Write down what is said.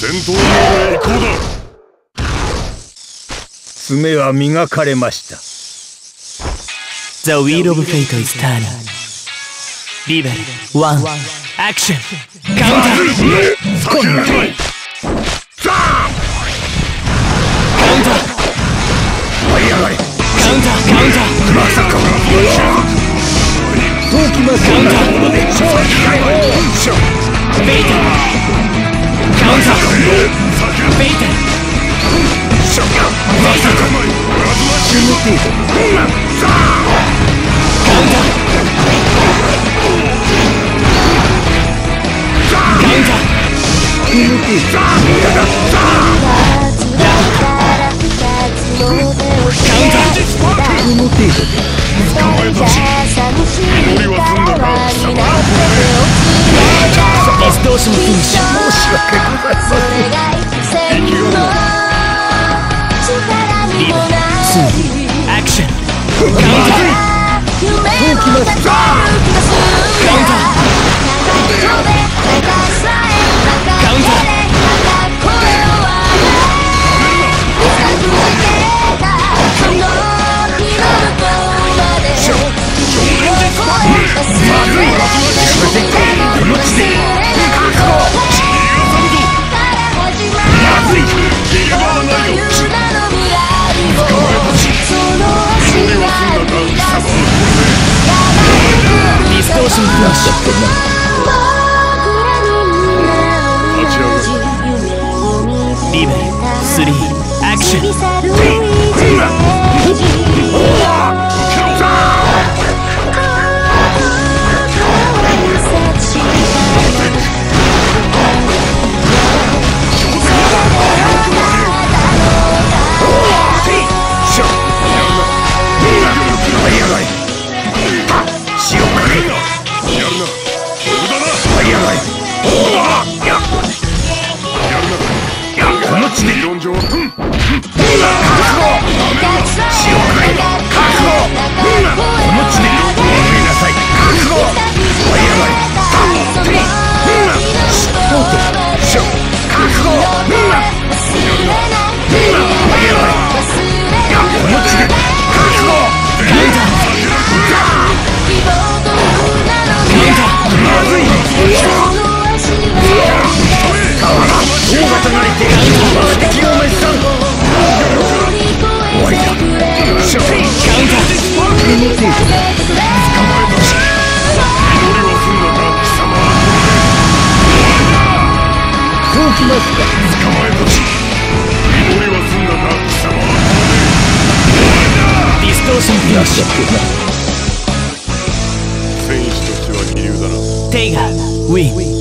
戦闘モードへ移行だ。 爪は磨かれました。 The wheel of fate is turning. Level 1 Action! Counter! Counter! Counter! Counter! まさかそうきますよ。 ベイタ Counter! ベイタまさかシムティーディストーションフィニッシュ。 申し訳ございません。 リーバー2アクション。カウンターそうきます。 カウンターカウンターディストーションフラッシュ。リベル3アクション。ディストーションフラッシュ。 戦士としては二流だな。 テイガーウィン。